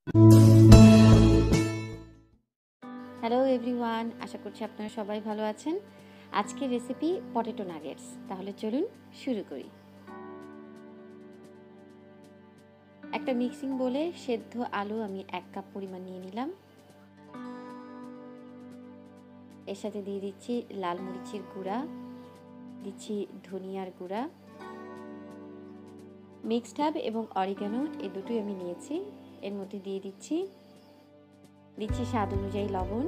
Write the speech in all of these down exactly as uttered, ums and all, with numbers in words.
Hello everyone, আশা করছি আপনারা সবাই ভালো আছেন। আজকের রেসিপি পটেটো নাগেটস। তাহলে চলুন শুরু করি। একটা মিক্সিং বোলে সেদ্ধ আলু আমি এক কাপ পরিমাণ নিয়ে নিলাম। এর সাথে দিয়ে দিচ্ছি লাল মরিচের গুঁড়া, দিচ্ছি ধনিয়ার গুঁড়া, মিক্সড হার্ব এবং অরিগানো এই দুটোই আমি নিয়েছি। এর মধ্যে দিয়ে দিচ্ছি দিচ্ছি স্বাদ অনুযায়ী লবণ,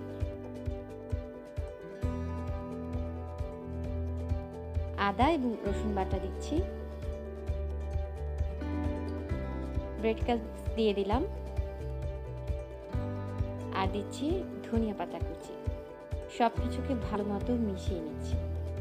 আদা এবং রসুন বাটা দিচ্ছি, ব্রেড ক্রাম্বস দিয়ে দিলাম, আর দিচ্ছি ধনিয়া পাতা কুচি। সব কিছুকে ভালো মতো মিশিয়ে নিচ্ছি।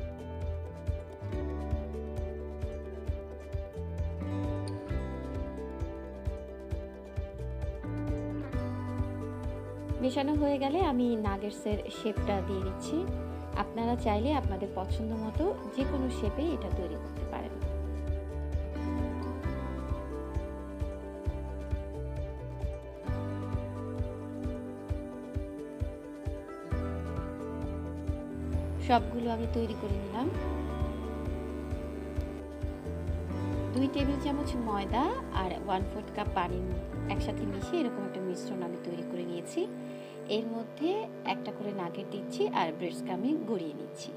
মেশানো হয়ে গেলে আমি নাগেটসের শেপটা দিয়ে দিচ্ছি। আপনারা চাইলে আপনাদের পছন্দ মতো যে কোনো শেপে এটা তৈরি করতে পারেন। সবগুলো আমি তৈরি করে নিলাম। দুই টেবিল চামচ ময়দা আর ওয়ান ফোর্থ কাপ পানি একসাথে মিশিয়ে এরকম একটা মিশ্রণ আমি তৈরি করে নিয়েছি। এর মধ্যে একটা করে নাগেট দিচ্ছি আর ব্রেড ক্রাম্ব গড়িয়ে নিচ্ছি।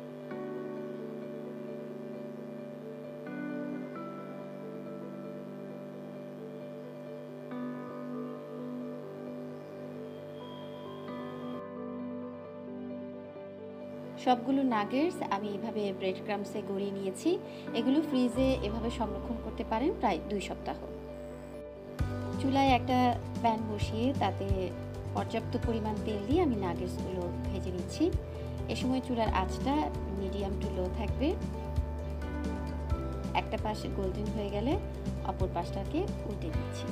সবগুলো নাগেটস আমি এভাবে ব্রেড ক্রাম্বসে গড়িয়ে নিয়েছি। এগুলো ফ্রিজে এভাবে সংরক্ষণ করতে পারেন প্রায় দুই সপ্তাহ। চুলায় একটা প্যান বসিয়ে তাতে পর্যাপ্ত পরিমাণ তেল দিয়ে আমি নাগেটসগুলো ভেজে নিচ্ছি। এ সময় চুলার আঁচটা মিডিয়াম টু লো থাকবে। একটা পাশ গোল্ডেন হয়ে গেলে অপর পাশটাকে উল্টে দিচ্ছি।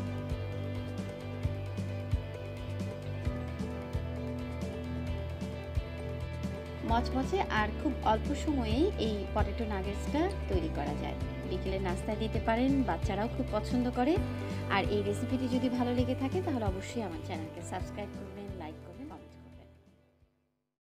মচমচে আর খুব অল্প সময়েই এই পটেটো নাগেটসটা তৈরি করা যায়। বিকেলের নাস্তায় দিতে পারেন, বাচ্চারাও খুব পছন্দ করে। আর এই রেসিপিটি যদি ভালো লেগে থাকে তাহলে অবশ্যই আমার চ্যানেলকে সাবস্ক্রাইব করবেন।